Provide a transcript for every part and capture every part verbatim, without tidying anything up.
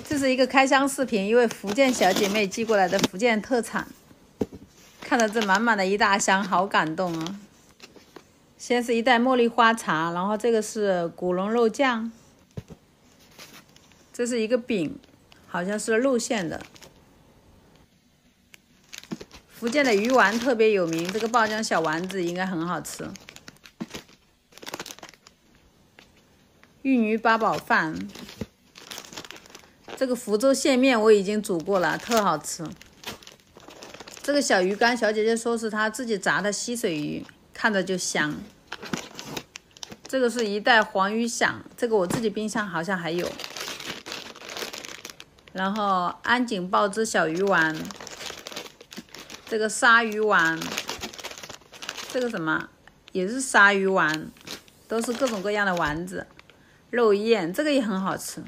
这是一个开箱视频，一位福建小姐妹寄过来的福建特产。看着这满满的一大箱，好感动啊！先是一袋茉莉花茶，然后这个是古龙肉酱，这是一个饼，好像是肉馅的。福建的鱼丸特别有名，这个爆浆小丸子应该很好吃。芋泥八宝饭，这个福州蟹面我已经煮过了，特好吃。这个小鱼干，小姐姐说是她自己炸的溪水鱼，看着就香。这个是一袋黄鱼响，这个我自己冰箱好像还有。然后安井爆汁小鱼丸，这个鲨鱼丸，这个什么也是鲨鱼丸，都是各种各样的丸子。肉燕，这个也很好吃。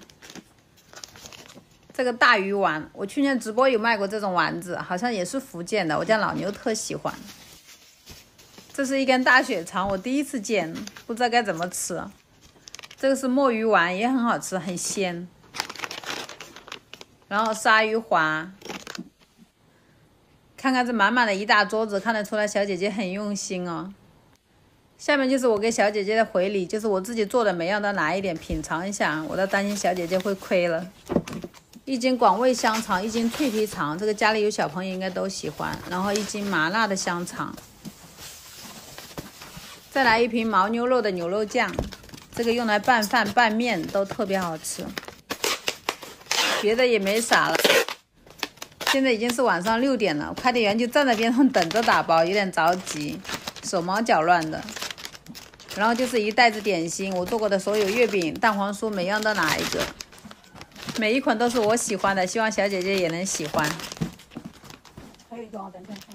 这个大鱼丸，我去年直播有卖过这种丸子，好像也是福建的，我家老牛特喜欢。这是一根大血肠，我第一次见，不知道该怎么吃。这个是墨鱼丸，也很好吃，很鲜。然后鲨鱼滑，看看这满满的一大桌子，看得出来小姐姐很用心哦。下面就是我给小姐姐的回礼，就是我自己做的，每样都拿一点品尝一下，我都担心小姐姐会亏了。一斤广味香肠，一斤脆皮肠，这个家里有小朋友应该都喜欢。然后一斤麻辣的香肠，再来一瓶牦牛肉的牛肉酱，这个用来拌饭拌面都特别好吃。别的也没啥了。现在已经是晚上六点了，快递员就站在边上等着打包，有点着急，手忙脚乱的。然后就是一袋子点心，我做过的所有月饼、蛋黄酥，每样都拿一个，每一款都是我喜欢的，希望小姐姐也能喜欢。还有一个，等等。